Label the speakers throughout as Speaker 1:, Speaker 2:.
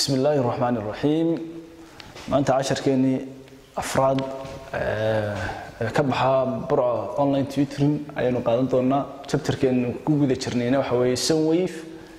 Speaker 1: بسم الله الرحمن الرحيم ما أنت عشر كيني أفراد كبحة برا أونلاين تويترين أيانو قادنتونا شابتر كين جوجل تشرنينا وحوي سويف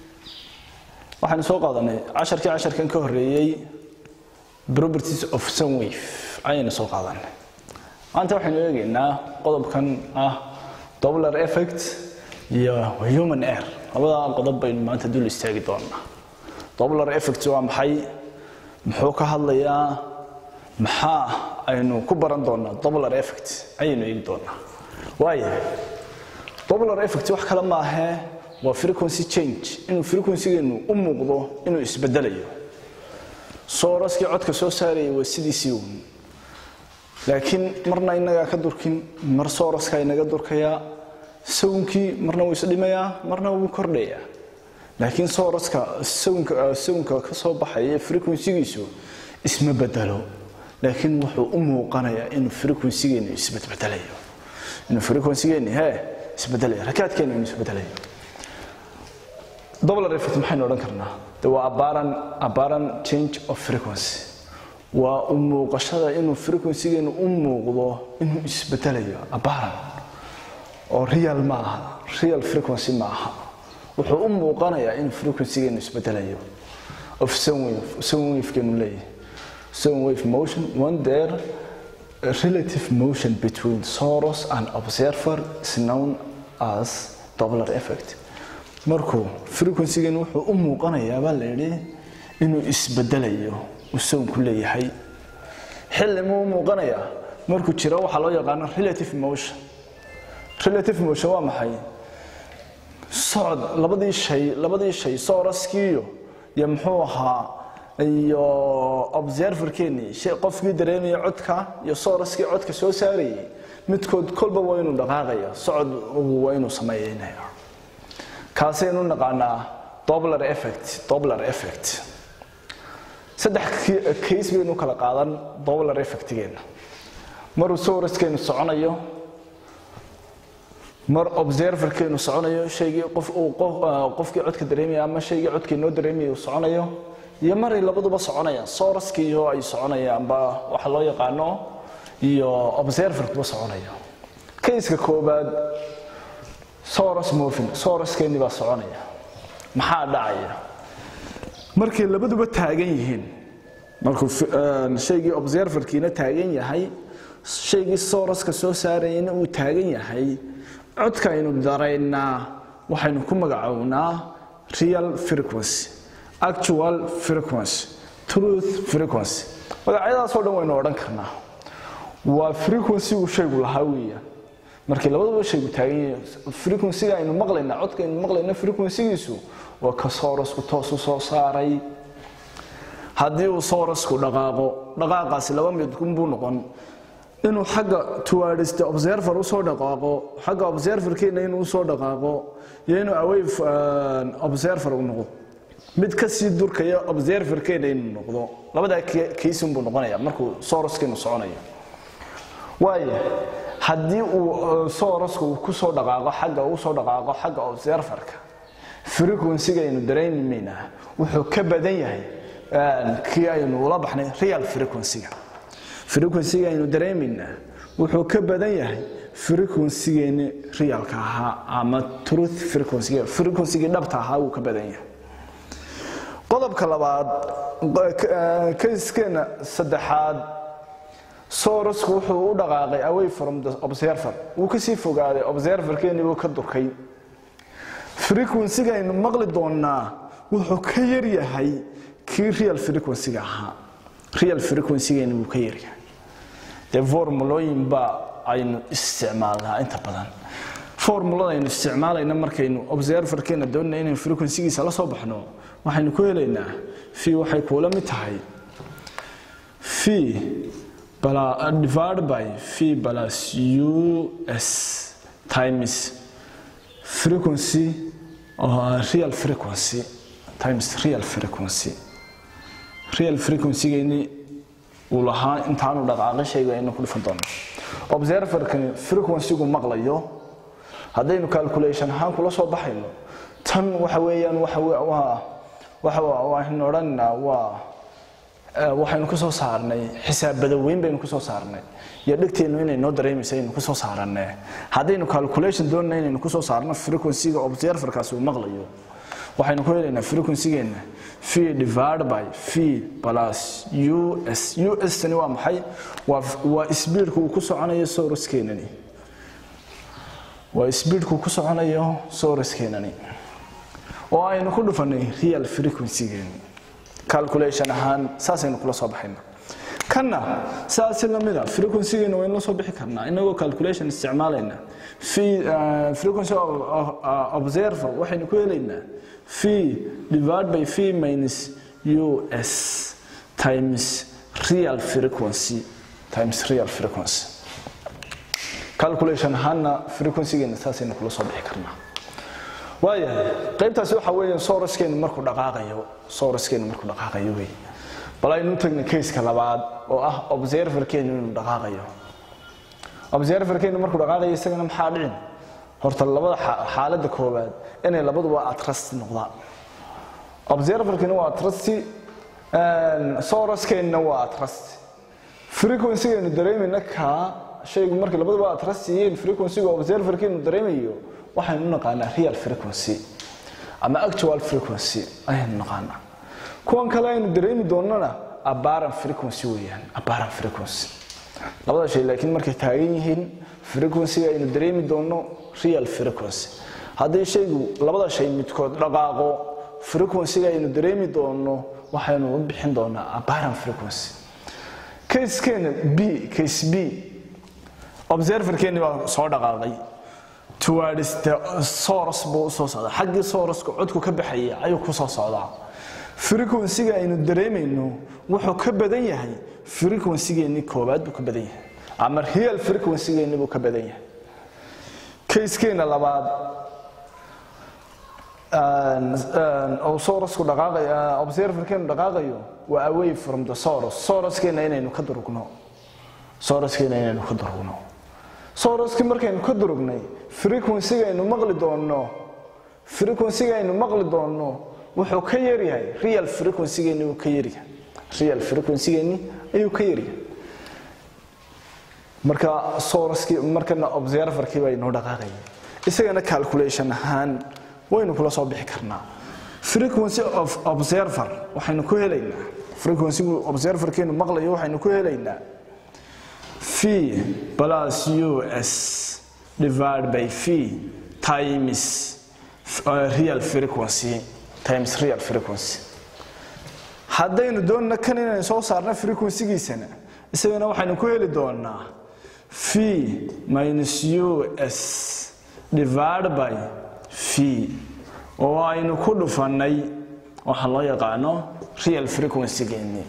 Speaker 1: waxaan soo qaadanay 10 kan ka horeeyay properties of soundwave ayaan soo qaadanay maanta waxaan eegaynaa qodobkan Doppler effect iyo human error labada qodob baynu maanta dul istaagi doonaa Doppler effect waa maxay muxuu ka hadlayaa maxaa aynu ku baran doonaa Doppler effect ayaynu eegi doonaa waayo Doppler effect wax kale ma aha waa frequency change inuu frequency-geenu u muuqdo inuu isbedelayo sooraskii codka soo saaray waa sidiisii uun laakiin marna inaga ka durkin mar sooraska inaga durkaya sawnkii marna wuu isdhimayaa marna wuu kordhayaa laakiin sooraska sawnka ka soo baxay frequency-giisu isma bedelo laakiin wuxuu u muuqanayaa inuu frequency-geenu isbedelayo inuu frequency-geenu isbedelayo rakaadkeenu inuu isbedelayo Doppler effect maxaynu oran karnaa waa apparent change of frequency waa u muuqashada inuu frequency-geenu u muuqdo inuu isbedelayo apparent oo real ma aha real frequency ma aha wuxuu u muuqanayaa in frequency-geenu isbedelayo of soundwave-keenu leeyahay soundwave motion when there relative motion between source and observer is known as Doppler effect markuu frequency-geenu wuxuu u muuqanayaa baa la yiri inuu isbedelayo uu soonku leeyahay xilli uu muuqanayaa markuu jiro waxa loo yaqaan relative motion waa maxay socod labadii shay sooraskiyo iyo muxuu ahaa iyo observer-keeni shay qofkii dareemaya codka iyo sooraskii codka soo saarayay midkood kolba waa inuu dhaqaaqayo socod waa inuu sameeyaa kaasaynu naqaanaa Doppler effect saddex case baynu kala qaadan Doppler effect-geena mar source-keenu soconayo mar observer-keenu soconayo shaygii qofkii codka dareemaya ama shaygii codkeenu dareemaya uu soconayo iyo mar ay labaduba soconayaan source-kii oo ay soconayaan ba waxa loo yaqaano iyo observer-kuba soconayo case-ka koobaad source-keeni baa soconaya maxaa dhacaya markay labaduba taagan yihiin markuu shaygii observer-kiina taagan yahay shaygii source-ka soo saarayna uu taagan yahay codka aynu dareynaa waxaynu ku magacawnaa real frequency actual frequency truth frequency magacyadaas oo dhan waynu odhan karnaa waa frequency-gu shaygu lahaa weeyaan markii labaduba shaygu taagan yahay frequency-ga aynu maqlayna codka aynu maqlayna frequency-giisu waa ka source-ku toos u soo saaray haddii uu source-ku dhaqaaqaasi laba mid buu noqon inuu xagga towards the observer u soo dhaqaaqo xagga observer-keena inuu soo dhaqaaqo iyo inuu away observer u noqdo mid ka sii durkaya observer-keena inuu noqdo labada case buu noqonayaa markuu source-keenu soconayo waayo haddii uu source-ku ku soo dhaqaaqo xagga observer-ka frequency-ga aynu dareemayna wuxuu ka badan yahay kii aynu ula baxnay real frequency-ga aynu dareemayna wuxuu ka badan yahay frequency-geeni realka ahaa ama truth frequency-ga dhabta ahaa uu ka badan yahay qodobka labaad case-keena saddexaad source-ku wuxuu u dhaqaaqay away from the observer uu ka sii fogaaday observer-keeni uu ka durkay frequency-ga aynu maqli doonaa wuxuu ka yar yahay kii real frequency-ga ahaa real frequency-geeni uu ka yar yahay de formulooyin baa aynu isticmaalnaa inta badan formulada aynu isticmaalayna markaynu observer-keena doonayna inaynu frequency-giisa la soo baxno waxaynu ku helaynaa phi waxay kula mid tahay phi divided by phi plus us times frequency real frequency times real frequency-geeni uu lahaa intaanu dhaqaaqay shayga aynu ku dhifan doono observer-kan frequency-gu maqlayo haddaynu calculation ahaan kula soo baxayno tan waxa weeyaan waxaan oranaa waxaynu ku soo saarnay xisaabada weyn baynu ku soo saarnay iyo dhigteenu inay noo dareemayso inuu ku soo saaranay hadaynu calculation doonayno inaynu ku soo saarno frequency-ga observer-kaas uu maqlayo waxaynu ku helaynaa frequency-geena v divided by v plus us tani waa maxay waa speed-ku uu ku soconayo source-keenani waa speed-ku ku soconayo source-keenani oo aynu ku dhufanay real frequency-geena calculation ahaan saasaynu kula soo baxayna kana saas la mid ah frequency-geena waa in la soo bixi karnaa inagoo calculation isticmaalayna frequency of observer waxaynu ku helaynaa v divided by v minus us times real frequency calculation ahaana frequency-geena saasaynu kula soo bixi karnaa waayahay qaybtaasi waxa weeyaan source-keenu markuu dhaqaaqayo way bal aynu tagna case-ka labaad oo ah observer-keenu inuu dhaqaaqayo observer-keenu markuu dhaqaaqayo isagana maxaa dhicin horta labada xaaladda koobaad inay labaduba at rest noqdaan observer-keenu waa at rest source-keenu waa at rest frequency-geenu dareemayna ka shaygu markii labaduba at rest yihiin frequency-ga observer-keenu dareemayo waxaynu naqaanaa real frequency ama actual frequency ayaynu naqaanaa kuwan kale aynu dareemi doonana apparent frequency weeyaan apparent frequency labada shay laakiin markay taagan yihiin frequency aynu dareemi doono real frequency haddii shaygu labada shay midkood dhaqaaqo frequency aynu dareemi doono waxaynu u bixin doonaa apparent frequency case B observer-keeni baa soo dhaqaaqay towards the source buu soo socdaa xaggii source-ka codku ka baxaya ayuu ku soo socdaa frequency-ga aynu dareemayno wuxuu ka badan yahay frequency-geeni koobaad buu ka badan yahay ama real frequency-geeni buu ka badan yahay case-keena labaad oo source-ku dhaqaaqayo observer-keenu dhaqaaqayo waa away from the source-keena inaynu ka durugno source-ki markaynu ka durugnay frequency-ga aynu maqli doono wuxuu ka yar yahay real frequency-geeni uu ka yaryahay real frequency-geeni ayuu ka yaryahay marka source-ki markana observer-ki baa inoo dhaqaaqayay isagana calculation ahaan waynu kula soo bixi karnaa frequency of observer waxaynu ku helaynaa frequency-gu observer-keenu maqlayo waxaynu ku helaynaa v plus us divided by v times real frequency haddaynu doonno kan inaynu soo saarno frequency-giisana isagana waxaynu ku heli doonaa v minus us divided by v oo aynu ku dhufannay waxaa loo yaqaano real frequency-geeni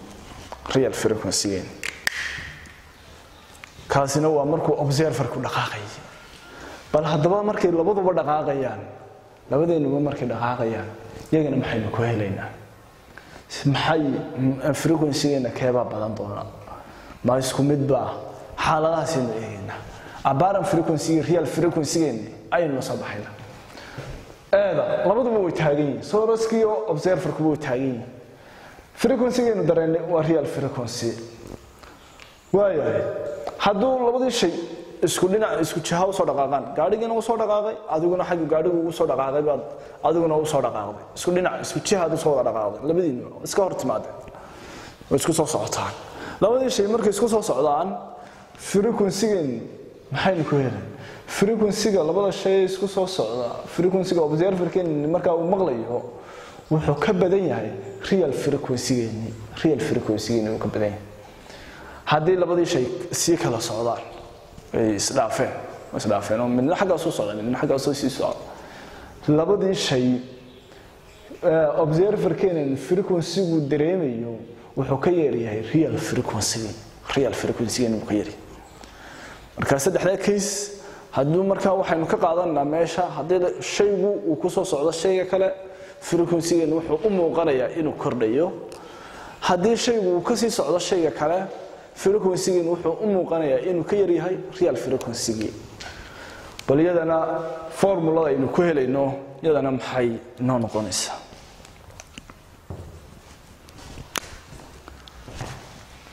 Speaker 1: kaasina waa markuu observer-ku dhaqaaqayay bal haddaba markay labaduba dhaqaaqayaan labadeenuba markay dhaqaaqayaan iyagana maxaynu ku helaynaa maxay frequency-geena keebaa badan doona ma isku midba xaaladahaasaynu eegaynaa apparent frequency real frequency-geeni ayaynu soo baxaynaa labaduba way taagan yihiin source-ki iyo observer-kuba way taagan yihiin frequency-geenu dareennay waa real frequency waayahay hadduu labadii shay isku dhinac isku jiha u soo dhaqaaqaan gaadhigiina uu soo dhaqaaqay adiguna xagga gaadhigu ugu soo dhaqaaqay baad adiguna u soo dhaqaaqday isku dhinac isku jiha aad u soo dhaqaaqday labadiina iska hor timaadeen oo isku soo socotaan labadii shay markay isku soo socdaan frequency-geen maxaynu ku helay frequency-ga labada shay isku soo socda frequency-ga observer-keen marka uu maqlayo wuxuu ka badan yahay real frequency-geeni uu ka badan yahay haddii labadii shay si kala socdaan ay isdhaafeen oo midna xagga soo socda midna xagga soo sii socda labadii shay observer-keen frequency-gu dareemayo wuxuu ka yeerayaa real frequency-geeni uu ka yeerayaa marka saddexda case hadduu marka waxaynu ka qaadanaa meesha haddii shaygu uu ku soo socdo shayga kale frequency-geenu wuxuu u muuqanayaa inuu kordhayo haddii shaygu uu ka sii socdo shayga kale frequency-geenu wuxuu u muuqanayaa inuu ka yar yahay real frequency-gii bal iyadana formulada aynu ku helayno iyadana maxay noo noqonaysaa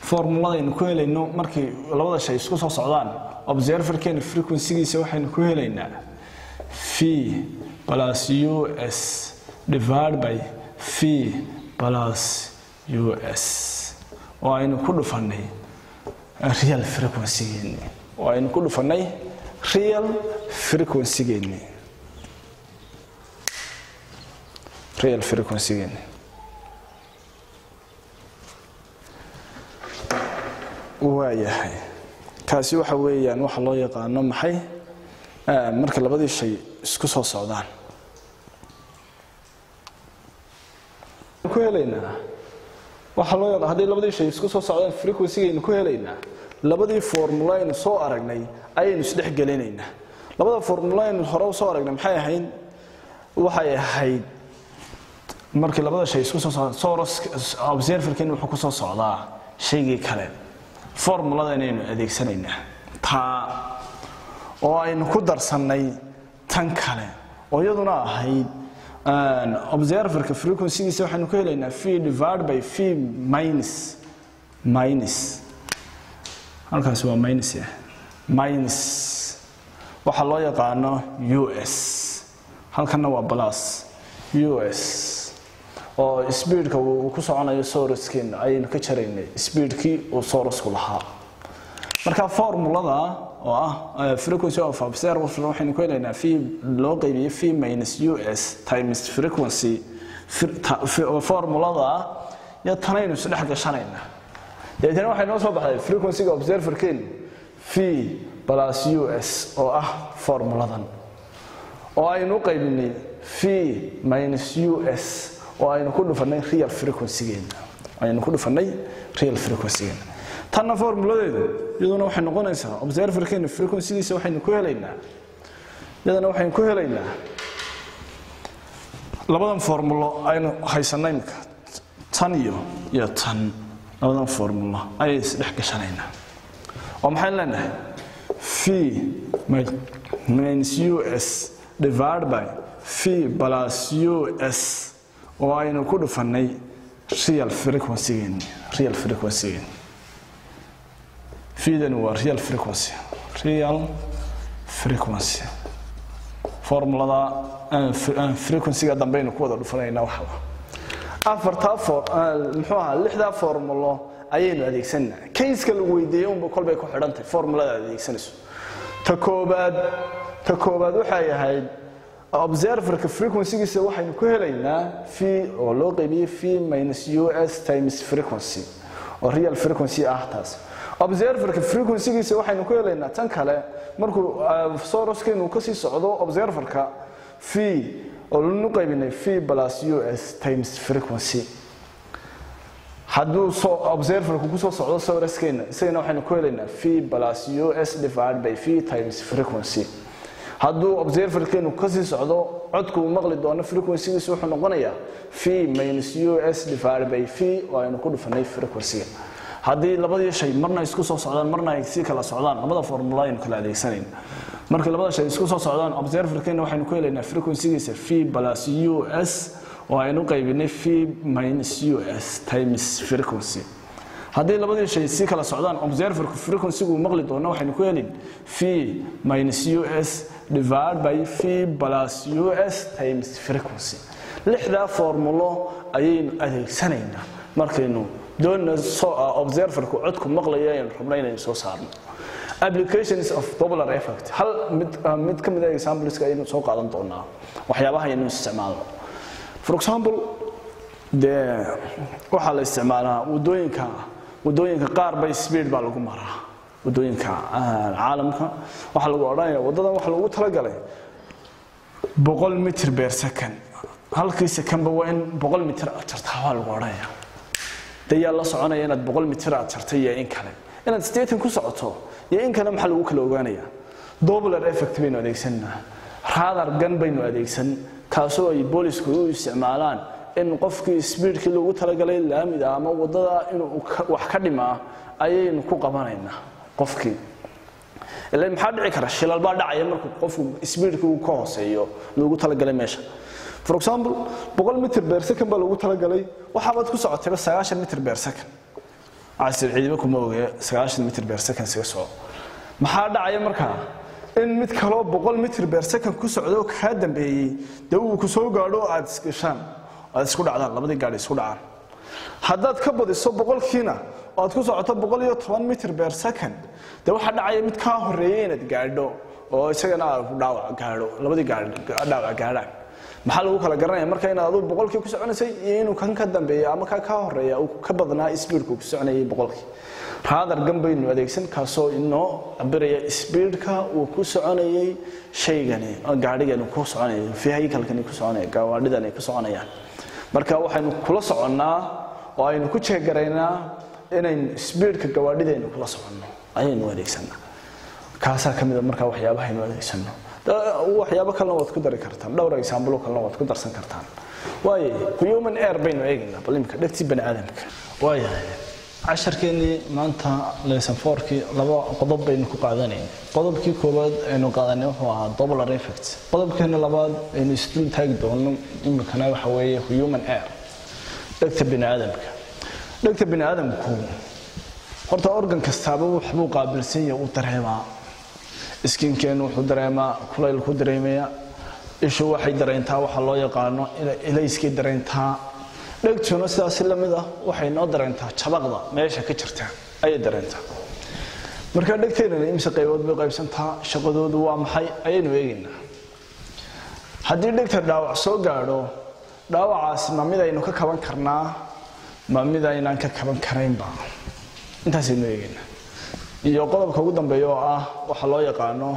Speaker 1: formuladeenu ku helayno markii labada shay isku soo socdaan observerkeena frequency-giisa waxaynu ku helaynaa v plus us divided by v plus us oo aynu ku dhufanay real frequency-geeni oo aynu ku dhufanay real frequency-geeni real frequency-geeni waayahay kaasi waxa weeyaan waxa loo yaqaano maxay marka labadii shay isku soo socdaan ku helaynaa waxa loo yaqaan hadii labadii shay isku soo socdaan frequency-geenu ku helaynaa labadii formula aynu soo aragnay ayaynu isdhex gelinaynaa labada formula aynu hore u soo aragnay maxay ahayd waxay ahayd markii labada shay isku soo socdaan source observerkeenu wuxuu ku soo socdaa shaygii kale formulada inaynu adeegsanaynaa taa oo aynu ku darsanay tan kale oo iyaduna ahayd observerka frequency-giisa waxaynu ku helaynaa v divided by v minus halkaas waa minus waxa loo yaqaano us halkana waa plus us oo speedka uu ku soconayo source-keena ayaynu ka jaraynay speedkii uu source-ku lahaa marka formulada oo ah frequency of observer waxaynu ku helaynaa v loo qaybiyay v minus us times frequency formulada ya tanaynu isdhex gashanaynaa deetana waxay noo soo baxday frequency-ga observer-keena v plus us oo ah formuladan oo aynu qaybinay v minus us oo aynu ku dhufanay real frequency-geena tanna formuladeedu iyaduna waxay noqonaysaa observer-keena frequency-giisa waxaynu ku helaynaa iyadana waxaynu ku helaynaa labadan formulo aynu haysanay imika tan iyo tan labadan formulo ayay isdhex gashanaynaa oo maxay leenahay v minus us divided by v plus us oo aynu ku dhufanay real frequency-geena فيدن هو real frequency formula frequency قدام بينه كودا دفنينا waxa afarta muxuu lixda formulo ayaynu adeegsanaa case-ka lagu weydiiyay un kolbay ku xidhantay formulada adeegsanayso ta koobaad waxay ahayd observer-ka frequency-giisa waxaynu ku helaynaa v oo loo qaybiyay v minus us times frequency oo real frequency ah taas observer-ka frequency-giisa waxaynu ku helaynaa tan kale markuu source-keenu ka sii socdo observer-ka v oo loo qaybinay v plus us times frequency hadduu observer-ku ku soo socdo source-keena isagana waxaynu ku helaynaa v plus us divided by v times frequency hadduu observer-keenu ka sii socdo codku uu maqli doono frequency-giisa wuxuu noqonayaa v minus us divided by v oo aynu ku dhufanay frequency-ga haddii labadii shay marna isku soo socdaan marna ay si kala socdaan labada formula aynu kala adeegsanayna marka labada shay isku soo socdaan observer-keena waxaynu ku helaynaa frequency-giisa v plus us oo aynu qaybinay v minus us times frequency haddii labadii shay si kala socdaan observer-ku frequency-gu maqli doono waxaynu ku helin v minus us divided by v plus us times frequency lixda formulo ayaynu adeegsanaynaa markaynu doonno observer-ku codku maqlayo ayaynu rabnaa inaynu soo saarno applications of Doppler effect hal mid ka mid ah examples-ka ayaynu soo qaadan doonaa waxyaabaha ayaynu isticmaalno for example waxa la isticmaalaa wadooyinka qaar bay speed baa lagu maraa wadooyinka caalamka waxa lagu oranayaa wadadan waxa lagu tala galay 100 mitir per second halkii second waa in 100 mitir tartaa waa lagu oranayaa daya la soconaya inaad 100 mitir aad tartay iyo in kale inaad state ku socoto iyo in kale maxaa lagu kala ogaanayaa Doppler effect baynu adeegsanaa radar gun baynu adeegsan kaasoo ay boolisku u isticmaalaan in qofkii speedkii lagu tala galay laamida ama wadada inuu wax ka dhimaa ayaynu ku qabanaynaa qofkii ilaa maxaa dhici kara shilal baa dhacaya markuu qofku speedkii uu ka hooseeyo lagu tala galay meesha for example 100 mitir per second baa lagu tala galay waxa baad ku socotay 90 mitir per second casir ciidba kuma oge 90 mitr per second iska soo maxaa dhacaya markaa in mid kale 100 mitr per second ku socdo ka dambeeyay dee uu ku soo gaadho aad iskashaan aad isku dhacdaan labadii gaari isku dhacaan haddaad ka badiso 100kiina aad ku socoto 110 mitr per second dee waxa dhacaya mid ka horeeyay inaad gaadho oo isagana aad dhaawac gaadho labadii gaari dhaawac gaadhaan maxaa lagu kala garanayaa marka inaad adu 100kii ku soconaysay iyo inuu kan ka dambeeyo ama ka horeeya uu ka badnaa speedku ku soconayay 100kii raadar gambaynu adeegsan kaasoo inoo cabiraya speedka uu ku soconayay shaygani gaarigan ku soconayay vehicle-kan ku soconayay gawaadhidan ku soconayaan marka waxaynu kula soconaa oo aynu ku jeegaraynaa inay speedka gawaadhideenu kula soconno ayaynu adeegsanaa kaasa kamid marka waxyaabaha aynu adeegsano waxyaabo kale waad ku dari kartaan dhowr example kale waad ku darsan kartaan waaye human air baynu eegnaa balimka dhagti bani aadamka waaye casharkeeni maanta lesson 4kii laba qodob baynu ku qaadanaynaa qodobkii koowaad aynu qaadanay wuxuu ahaa Doppler effect qodobkeena labaad aynu isku taagi doono imikana waxa weeye human air dhagta bani aadamku horta organ kastaaba wuxuu qaabilsan yahay uu dareemaa iskinkeen wuxuu dareemaa kulayl ku dareemaya ishu waxay dareentaa waxa loo yaqaano ilayskii dareentaa dhagtuna sidaas la mid ah waxay noo dareentaa jabaqda meesha ka jirta ayay dareentaa marka dhagteena imse qaybood bay qaybsantaa shaqadoodu waa maxay ayaynu eegaynaa haddii dhagta dhaawac soo gaadho dhaawacaas ma mid aynu ka kaban karnaa ma mid aynaan ka kaban karaynba intaasaynu eegaynaa iyo qodobka ugu dambeeya oo ah waxa loo yaqaano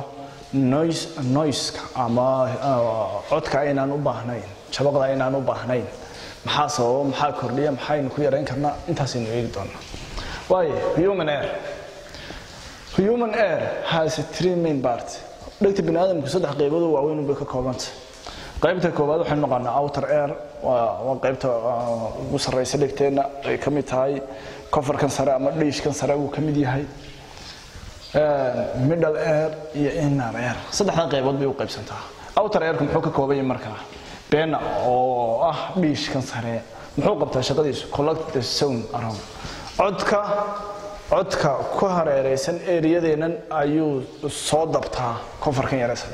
Speaker 1: noise ama codka aynaan u baahnayn jabaqda aynaan u baahnayn maxaa sababa maxaa kordhiya maxaynu ku yareyn karnaa intaasaynu eegi doonaa waaye human air has three main parts dhagta bani aadamku saddex qaybood oo waaweyn bay ka koobantay qaybta koowaad waxaynu naqaanaa outer air waa qaybta ugu sarreysa dhagteena ay ka mid tahay kofarkan sare ama dhiishkan sare uu ka mid yahay middle air iyo inner air saddexdan qaybood bay u qaybsantaa outer air muxuu ka kooban yahay markaa beena oo ah dhiishkan sare muxuu qabtaa shaqadiisu collect the sound around codka ku hareeraysan eriyadeenan ayuu soo dabtaa kofarkan yare sare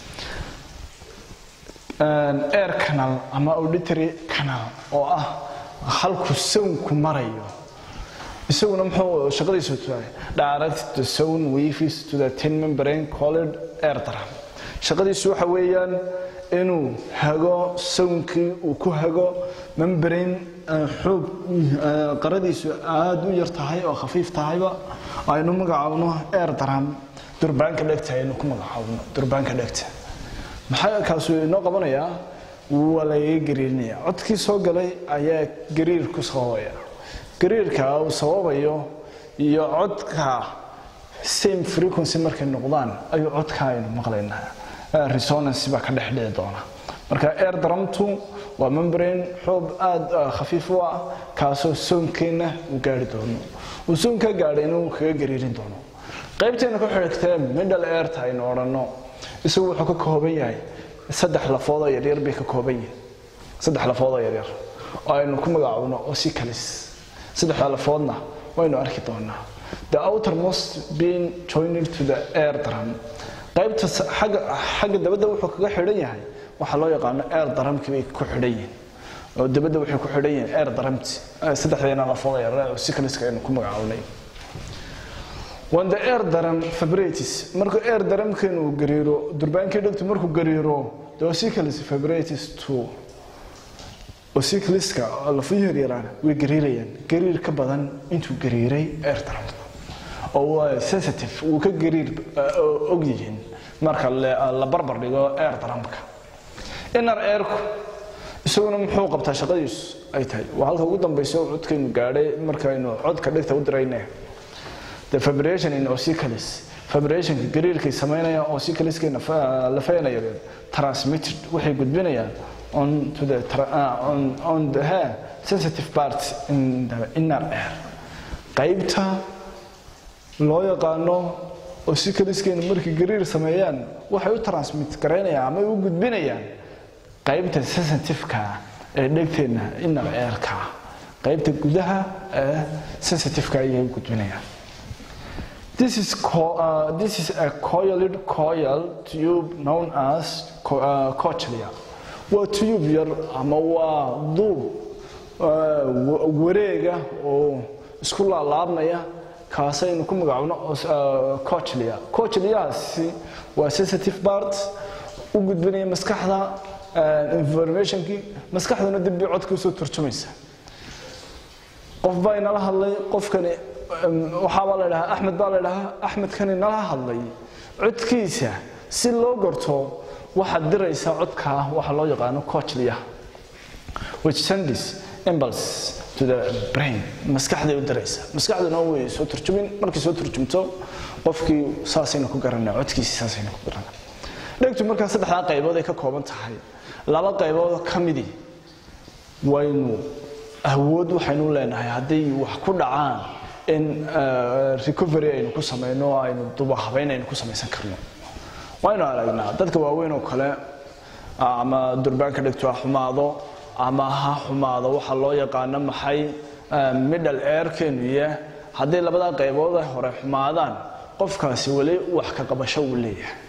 Speaker 1: air canal ama auditory canal oo ah halku soundku marayo isaguna muxuu shaqadiisu tahay direct the sound waves to the thin membrane called air drum shaqadiisu waxa weeyaan inuu hago soundkii uu ku hago membrane xoog qaradiisu aad u yar tahay oo khafiif tahayba aynu magacaabno air drum durbaanka dhagta aynu ku magacaabno durbaanka dhagta maxaa kaasoo inoo qabanayaa walaga gariirnaya codkii soo galay ayaa gariir ku sababaya gariirka uu sababayo iyo codka same frequency markay noqdaan ayuu codka aynu maqlaynaa resonance ba ka dhaxdheed doona marka air drumtu waa membrane xoog aad khafiif u ah kaasoo soonkeena u gaari doono uu soonka gaadhayna uu kaga gariirin doono qaybteena ku xigtay middle air taayno orano isagu wuxuu ka kooban yahay saddex lafood oo yar bay ka kooban yihiin saddex lafood oo yar oo aynu ku magacaabno ossicles saddex lafoodna waynu arki doonaa the outermost being joined to the air drum qaybta xagga dabada wuxuu kaga xidhan yahay waxa loo yaqaan air drumkii bay ku xidhan yihiin oo dabada wuxuu ku xidhan yahay air drumti saddexdeena lafood yar oo ossicleska aynu ku magacaabnay when the air drum vibrates marka air drumkeenu gariiro durbaankii dhagtu markuu gariiro the ossicles vibrates to ossicleska lafuhu yaryaraan way gariirayaan gariir ka badan intuu gariiray air drum oo sensitive uu ka gariir og yihiin marka la barbar dhigo air drumka inner airku isaguna muxuu qabtaa shaqadiisu ay tahay waa halka ugu dambayso codkeenu gaadhay markaynu codka dhagta u diraynay the vibration in ossicles vibration gariirkay sameynaya ossicleskeena la feenayo transmitted waxay gudbinayaan on the sensitive part in the inner air qaybta loo yaqaano ossicleskeena markay gariir sameeyaan waxay u transmit gareynayaan ama u gudbinayaan qaybta sensitive-ka ee dhagteena inner air-ka qaybta gudaha ee sensitive-ka ayay u gudbinayaan. This is a coiled coil tube known as cochlea. Waa tube yar ama waa duub wareega oo isku laalaabmaya kaasaynu ku magacaabno cochlea. Cochleaasi waa sensitive part u gudbinaya maskaxda informationkii maskaxduna dib bay codka soo turjumaysa. qof baa inala hadlay qofkani waxa la yiraahdaa Axmed baa la yiraahdaa Axmed kan inala hadlay codkiisa si loo gorto waxa diraysa codka waxa loo yaqaan cochlea which sends impulse to the brain maskaxda u diraysa maskaxduna way soo turjumin markii soo turjumto qofkii saasayna ku garanaa codkiisa saasayna ku garanaa. dhegtu marka saddexda qaybood ay ka kooban tahay laba qaybood kamidi waynu awood waxaynu leenahay haddii wax ku dhacaan in recovery aynu ku sameeyno aynu duba habeyn aynu ku sameeysan karno. waynu aragnaa dadka waaweyn oo kale ama durbaanka dhegtu xumaado ama ha xumaado waxa loo yaqaan maxay middle ear keniya haddii labada qaybood ay hore xumaadaan qofkaasi wali wax ka qabasho u leeyahay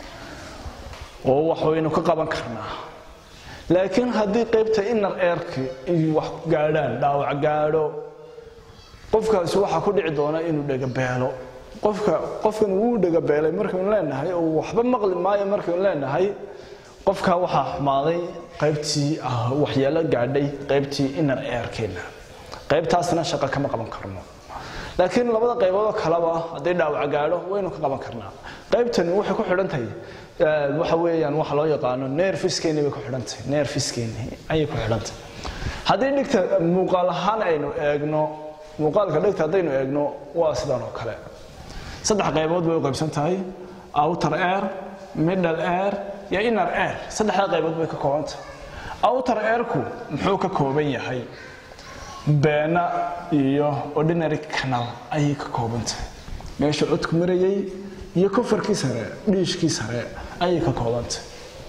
Speaker 1: oo wax waynu ka qaban karnaa. laakiin haddii qaybta inner ear-ka ay wax gaadhaan dhaawac gaadho qofkaasi waxa ku dhici doona inuu dhaga beelo qofkan uu dhaga beelay markuu leenahay oo waxba maqli maayo markuu leenahay qofka waxa xumaaday qaybtii waxyeelo gaadhay qaybtii inner ear-keena qaybtaasna shaqo kama qaban karno. laakiin labada qaybood oo kaleba haddii dhaawac gaadho waynu ka qaban karnaa. qaybtani waxay ku xidhan tahay waxa weeyaan waxa loo yaqaan nerve-skeeni bay ku xidhan tahay nerve-skeeni ayay ku xidhan tahay. haddii dhigta muuqaal ahaan aynu eegno muuqaalka dhigta haddaynu eegno waa sidan oo kale saddex qaybood bay u qaybsan tahay outer ear middle ear iyo inner ear saddexda qaybood bay ka kooban tahay. outer ear-ku muxuu ka kooban yahay beena iyo ordinary canal ayay ka kooban tahay meesha codku marayay iyo kofarkii sare dhiishkii sare ayay ka kooban tahay.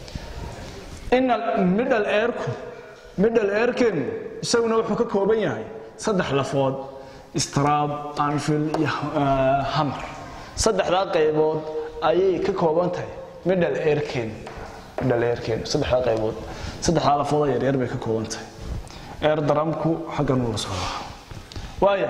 Speaker 1: middle ear-keenu isaguna wuxuu ka kooban yahay saddex lafood strab anvil iyo hammer saddexda qaybood ayay ka kooban tahay middle ear-keenu saddexda qaybood saddexda lafood yar yar bay ka kooban tahay. ear drumku xaggan uu soo waaya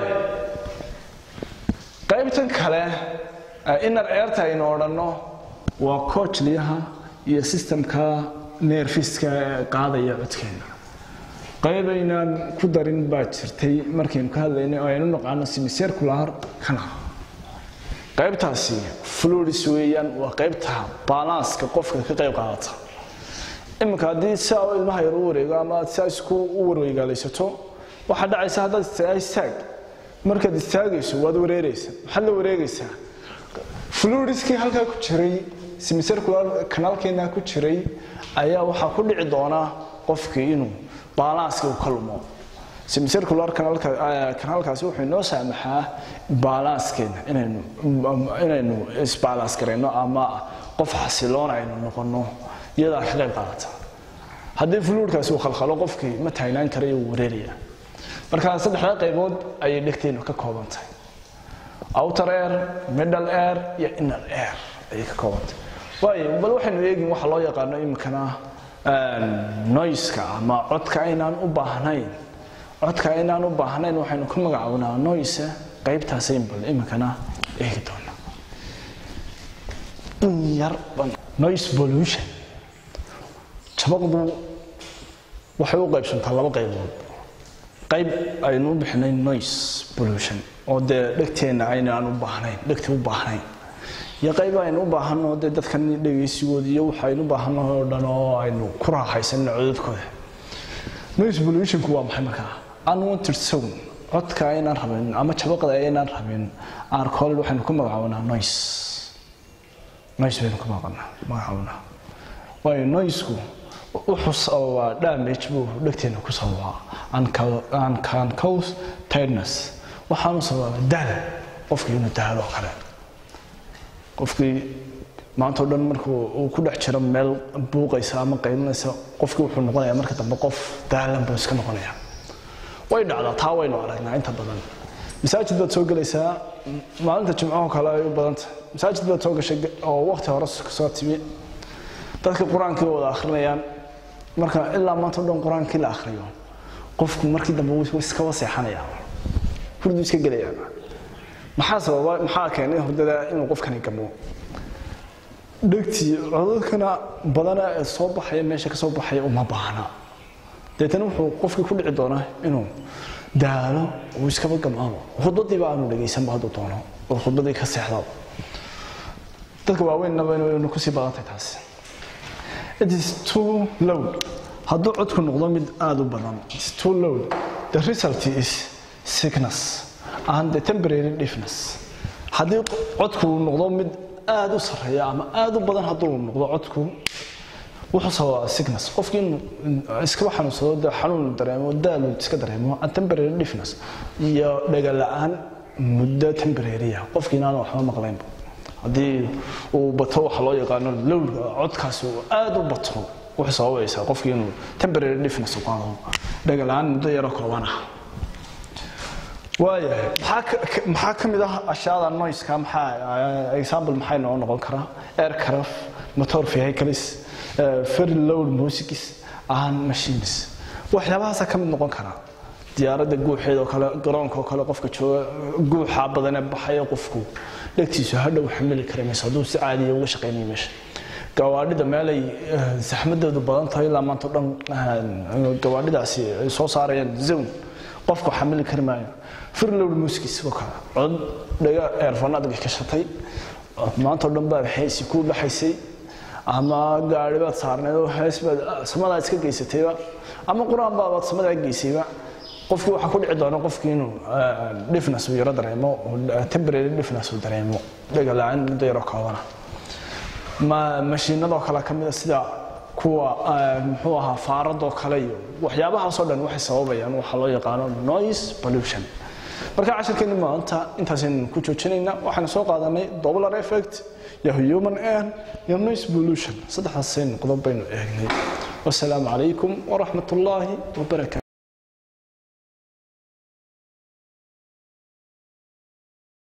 Speaker 1: qaybtan kale inner ear-ta aynu odhanno waa cochlea iyo systemka nerve-ska qaadaya codkeena. qaybaynaan ku darin baa jirtay markaynu ka hadlaynay oo aynu naqaano semicircular canal. qaybtaasi fluids weeyaan waa qaybta balance-ka qofka ka qayb qaata. imika haddii saa ilmaha yar u wareego ama saa isku u wareegaalaysato waxa dhacaysa haddaad istaag markaad istaagayso waad wareeraysa maxaad la wareegaysaa fluidskii halkaa ku jiray semicircular canalkeena ku jiray ayaa waxa ku dhici doona qofkii inuu balance uu ka lumo. semicircular canalkaasi wuxuu noo saamaxaa balance-keena inaynu isbalance gareyno ama qof xasiloon aynu noqono iyada ka qayb qaadata. haddii fluidkaasi uu khalkhalo qofkii ma taagnaan karayo uu wareeraya. marka saddexda qaybood ayay dhegteenu ka kooban tahay outer ear middle ear iyo inner ear ayay ka kooban tahay. waayo bal waxaynu eegin waxa loo yaqaano imikana noise-ka ama codka aynaan u baahnayn waxaynu ku magacaabnaa noise qaybtaas bal imikana eegi doona. noise pollution jabaqdu waxay u qaybsantaa laba qaybood. qayb aynu u bixinay noise pollution oo dee dhegteena aynaan u baahnayn iyo qayb aynu u baahano dee dadkan dhegeysigooda iyo waxaynu u baahano oo dhan oo aynu ku raaxaysanno codadkooda. noise pollution-ku waa maxay markaa unwanted sound codka aynaan rabin ama jabaqda aynaan rabin are called waxaynu ku magacaabnaa noise baynu ku magacaabnaa. waayo noise-ku wuxuu sababaa damage buu dhegteena ku sababaa and can cause tiredness waxaanu sababaa daal qofkii inuu daalo kale qofkii maanta oo dhan markuu uu ku dhex jiro meel buuqaysa ama qaylinaysa qofkii wuxuu noqonayaa marka dambe qof daalan buu iska noqonayaa way dhacdaa taa waynu aragnaa inta badan masaajid baad soo galaysaa maalinta jimcaha kale ay u badanta masaajid baad soo gashay oo waqti hore soo timi dadka quraanka wada akhrinayaan marka ilaa maanta dhan quraanka la akhriyo qofku markii dambe uu iska waseexanaya hurdu iska galaya maxaa sababa maxaa keenay hurdada inuu qofkani gamo dhagtii codadkana badana soo baxay meesha ka soo baxay uma baahna deetan wuxuu qofkii ku dhici doonaa inuu daalo oo iska gamo khudbadii baa aanu dhageysan baad doono oo khudbadii ka seexdo dadka waaweyn inuu ku sii badatay taas it is too loud hadduu codku noqdo mid aad u badan it's too loud the result is sickness and the temporary deafness haddii codku noqdo mid aad u sareeya ama aad u badan hadduu noqdo codku wuxuu sababaa sickness qofkii iska xanuunsado xanuun dareemo daal iska dareemo and temporary deafness iyo dhaga la'aan muddo temporary qofkii aan waxba maqlayn haddii uu bato waxa loo yaqaan low codkaas aad u bato wuxuu sababaysaa qofkii inuu temporary deafness u qaado dhaga la'aan muddo yar oo kooban ah waayahay maxaa ka mid ah ashyaada noise-ka example maxay noqon karaa aircraft motor vehicles very loud music and machines waxyaabahaas ka mid noqon kara diyaaradda guuxeed oo kale garoonka oo kale qofka jooga guuxa badan ee baxay qofku dhagtiisu hadhow xamili kareemayso haduu si caadi ah uga shaqeynay meesha gawaadhida meelay saxmadoodu badan tahay la maanta dhan gawaadhidaasi ay soo saarayaan zone qofku xamili karmaayo firlow music oo kale cod dhaga earphone-aad ka shatay maanta dhan baa heesi ku dhaxaysay ama gaari baad saarneed oo hees baad samada iska geysatayba ama quraan baad samada geysayba qofku waxa ku dhici doona qofkii inuu deafness uu yara dareemo temporary deafness uu dareemo dhaga la'aan muddo yar oo kooban mashiinada kale kamid sida kuwa muxuu ahaa faarado kale iyo waxyaabahaas oo dhan waxay sababayaan waxa loo yaqaan noise pollution marka casharkeena maanta intaaseen ku joojinayna waxaan soo qaadanay Doppler effect iyo human air iyo noise pollution saddexdaas qodob baynu eegnay wassalaamu calaykum wa rahmatullaahi wa barakaatuh